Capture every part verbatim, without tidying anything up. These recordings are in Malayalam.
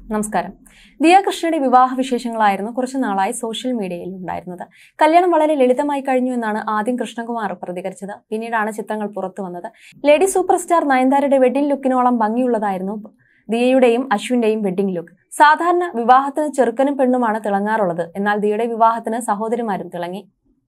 നമസ്കാരം. ദിയ കൃഷ്ണയുടെ വിവാഹ വിശേഷങ്ങളായിരുന്നു കുറച്ചു നാളായി സോഷ്യൽ മീഡിയയിൽ ഉണ്ടായിരുന്നത്. കല്യാണം വളരെ ലളിതമായി കഴിഞ്ഞു എന്നാണ് ആദ്യം കൃഷ്ണകുമാർ പ്രതികരിച്ചത്. പിന്നീടാണ് ചിത്രങ്ങൾ പുറത്തു വന്നത്. ലേഡി സൂപ്പർ സ്റ്റാർ നയൻതാരയുടെ വെഡിംഗ് ലുക്കിനോളം ഭംഗിയുള്ളതായിരുന്നു ദിയയുടെയും അശ്വിന്റെയും വെഡിംഗ് ലുക്ക്. സാധാരണ വിവാഹത്തിന് ചെറുക്കനും പെണ്ണുമാണ് തിളങ്ങാറുള്ളത്. എന്നാൽ ദിയയുടെ വിവാഹത്തിന് സഹോദരിമാരും തിളങ്ങി.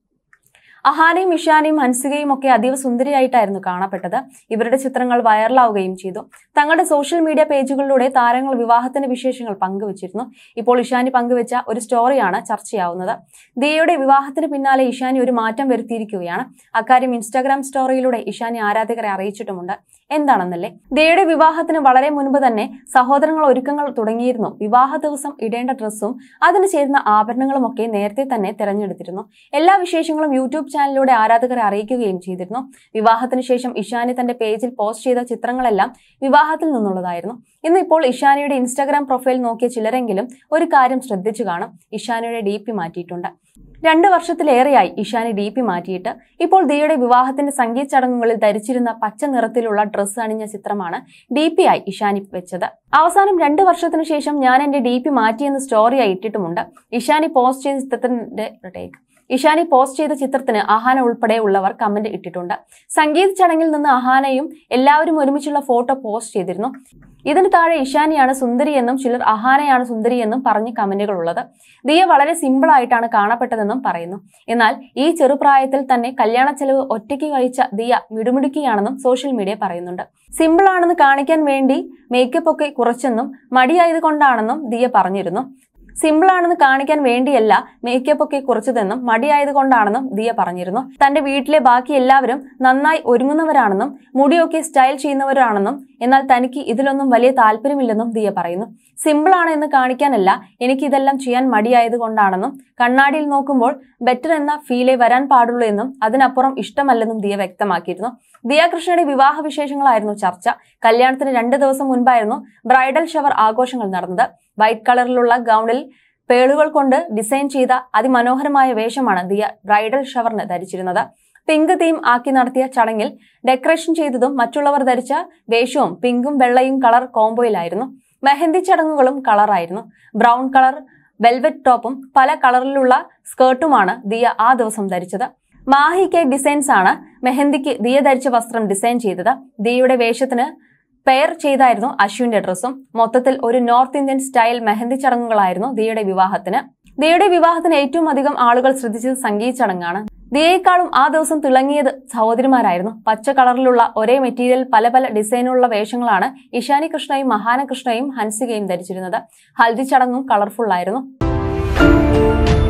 അഹാനയും ഇഷാനയും ഹൻസികയും ഒക്കെ അതീവ സുന്ദരിയായിട്ടായിരുന്നു കാണപ്പെട്ടത്. ഇവരുടെ ചിത്രങ്ങൾ വൈറലാവുകയും ചെയ്തു. തങ്ങളുടെ സോഷ്യൽ മീഡിയ പേജുകളിലൂടെ താരങ്ങൾ വിവാഹത്തിന്റെ വിശേഷങ്ങൾ പങ്കുവച്ചിരുന്നു. ഇപ്പോൾ ഇഷാനി പങ്കുവച്ച ഒരു സ്റ്റോറിയാണ് ചർച്ചയാവുന്നത്. ദിയയുടെ വിവാഹത്തിന് പിന്നാലെ ഇഷാനി ഒരു മാറ്റം വരുത്തിയിരിക്കുകയാണ്. അക്കാര്യം ഇൻസ്റ്റാഗ്രാം സ്റ്റോറിയിലൂടെ ഇഷാനി ആരാധകരെ അറിയിച്ചിട്ടുമുണ്ട്. എന്താണെന്നല്ലേ, ദിയയുടെ വിവാഹത്തിന് വളരെ മുൻപ് തന്നെ സഹോദരങ്ങൾ ഒരുക്കങ്ങൾ തുടങ്ങിയിരുന്നു. വിവാഹ ദിവസം ഇടേണ്ട ഡ്രസ്സും അതിന് ചേരുന്ന ആഭരണങ്ങളും ഒക്കെ നേരത്തെ തന്നെ തെരഞ്ഞെടുത്തിരുന്നു. എല്ലാ വിശേഷങ്ങളും യൂട്യൂബ് ചാനലിലൂടെ ആരാധകരെ അറിയിക്കുകയും ചെയ്തിരുന്നു. വിവാഹത്തിന് ശേഷം ഇഷാനി തന്റെ പേജിൽ പോസ്റ്റ് ചെയ്ത ചിത്രങ്ങളെല്ലാം വിവാഹത്തിൽ നിന്നുള്ളതായിരുന്നു. ഇന്നിപ്പോൾ ഇഷാനിയുടെ ഇൻസ്റ്റാഗ്രാം പ്രൊഫൈൽ നോക്കിയ ചിലരെങ്കിലും ഒരു കാര്യം ശ്രദ്ധിച്ചു കാണും. ഇഷാനിയുടെ ഡി പി മാറ്റിയിട്ടുണ്ട്. രണ്ടു വർഷത്തിലേറെയായി ഇഷാനി ഡി പി മാറ്റിയിട്ട്. ഇപ്പോൾ ദിയയുടെ വിവാഹത്തിന്റെ സംഗീത ചടങ്ങുകളിൽ ധരിച്ചിരുന്ന പച്ച നിറത്തിലുള്ള ഡ്രസ്സ് അണിഞ്ഞ ചിത്രമാണ് ഡി പി ആയി ഇഷാനി വെച്ചത്. അവസാനം രണ്ടു വർഷത്തിനു ശേഷം ഞാൻ എന്റെ ഡി പി മാറ്റിയെന്ന് സ്റ്റോറിയായി ഇട്ടിട്ടുമുണ്ട്. ഇഷാനി പോസ്റ്റ് ചെയ്ത ചിത്രത്തിന്റെ ടേക്ക് ഇഷാനി പോസ്റ്റ് ചെയ്ത ചിത്രത്തിന് അഹാന ഉൾപ്പെടെ ഉള്ളവർ കമന്റ് ഇട്ടിട്ടുണ്ട്. സംഗീത ചടങ്ങിൽ നിന്ന് അഹാനയും എല്ലാവരും ഒരുമിച്ചുള്ള ഫോട്ടോ പോസ്റ്റ് ചെയ്തിരുന്നു. ഇതിന് താഴെ ഇഷാനിയാണ് സുന്ദരി എന്നും ചിലർ അഹാനയാണ് സുന്ദരി എന്നും പറഞ്ഞ് കമന്റുകൾ ഉള്ളത്. ദിയ വളരെ സിമ്പിൾ ആയിട്ടാണ് കാണപ്പെട്ടതെന്നും പറയുന്നു. എന്നാൽ ഈ ചെറുപ്രായത്തിൽ തന്നെ കല്യാണ ചെലവ് ഒറ്റയ്ക്ക് കഴിച്ച ദിയ മിടുമിടുക്കിയാണെന്നും സോഷ്യൽ മീഡിയ പറയുന്നുണ്ട്. സിമ്പിൾ ആണെന്ന് കാണിക്കാൻ വേണ്ടി മേക്കപ്പ് ഒക്കെ കുറച്ചെന്നും മടിയായത് കൊണ്ടാണെന്നും ദിയ പറഞ്ഞിരുന്നു. സിമ്പിൾ ആണെന്ന് കാണിക്കാൻ വേണ്ടിയല്ല മേക്കപ്പ് ഒക്കെ കുറച്ചതെന്നും മടിയായത് കൊണ്ടാണെന്നും ദിയ പറഞ്ഞിരുന്നു. തന്റെ വീട്ടിലെ ബാക്കി എല്ലാവരും നന്നായി ഒരുങ്ങുന്നവരാണെന്നും മുടിയൊക്കെ സ്റ്റൈൽ ചെയ്യുന്നവരാണെന്നും എന്നാൽ തനിക്ക് ഇതിലൊന്നും വലിയ താല്പര്യമില്ലെന്നും ദിയ പറയുന്നു. സിമ്പിൾ ആണ് എന്ന് കാണിക്കാനല്ല, എനിക്ക് ഇതെല്ലാം ചെയ്യാൻ മടിയായത് കൊണ്ടാണെന്നും കണ്ണാടിയിൽ നോക്കുമ്പോൾ ബെറ്റർ എന്ന ഫീലേ വരാൻ പാടുള്ളൂ എന്നും അതിനപ്പുറം ഇഷ്ടമല്ലെന്നും ദിയ വ്യക്തമാക്കിയിരുന്നു. ദിയ കൃഷ്ണയുടെ വിവാഹ വിശേഷങ്ങളായിരുന്നു ചർച്ച. കല്യാണത്തിന് രണ്ട് ദിവസം മുൻപായിരുന്നു ബ്രൈഡൽ ഷവർ ആഘോഷങ്ങൾ നടന്നത്. വൈറ്റ് കളറിലുള്ള ഗൗണിൽ പേളുകൾ കൊണ്ട് ഡിസൈൻ ചെയ്ത അതിമനോഹരമായ വേഷമാണ് ദിയ ബ്രൈഡൽ ഷവറിന് ധരിച്ചിരുന്നത്. പിങ്ക് തീം ആക്കി നടത്തിയ ചടങ്ങിൽ ഡെക്കറേഷൻ ചെയ്തതും മറ്റുള്ളവർ ധരിച്ച വേഷവും പിങ്കും വെള്ളയും കളർ കോംബോയിലായിരുന്നു. മെഹന്തി ചടങ്ങുകളും കളറായിരുന്നു. ബ്രൗൺ കളർ വെൽവെറ്റ് ടോപ്പും പല കളറിലുള്ള സ്കേർട്ടുമാണ് ദിയ ആ ദിവസം ധരിച്ചത്. മാഹി കെ ഡിസൈൻസ് ആണ് മെഹന്തിക്ക് ദിയ ധരിച്ച വസ്ത്രം ഡിസൈൻ ചെയ്തത്. ദിയയുടെ വേഷത്തിന് പെയർ ചെയ്തായിരുന്നു അശ്വിന്റെ ഡ്രസ്സും. മൊത്തത്തിൽ ഒരു നോർത്ത് ഇന്ത്യൻ സ്റ്റൈൽ മെഹന്തി ചടങ്ങുകളായിരുന്നു ദിയയുടെ വിവാഹത്തിന്. ദിയയുടെ വിവാഹത്തിന് ഏറ്റവും അധികം ആളുകൾ ശ്രദ്ധിച്ചത് സംഗീത ചടങ്ങാണ്. ദിയയെക്കാളും ആ ദിവസം തിളങ്ങിയത് സഹോദരിമാരായിരുന്നു. പച്ച കളറിലുള്ള ഒരേ മെറ്റീരിയൽ പല പല ഡിസൈനുള്ള വേഷങ്ങളാണ് ഇഷാനി കൃഷ്ണയും അഹാന കൃഷ്ണയും ഹൻസികയും ധരിച്ചിരുന്നത്. ഹൽദി ചടങ്ങും കളർഫുൾ ആയിരുന്നു.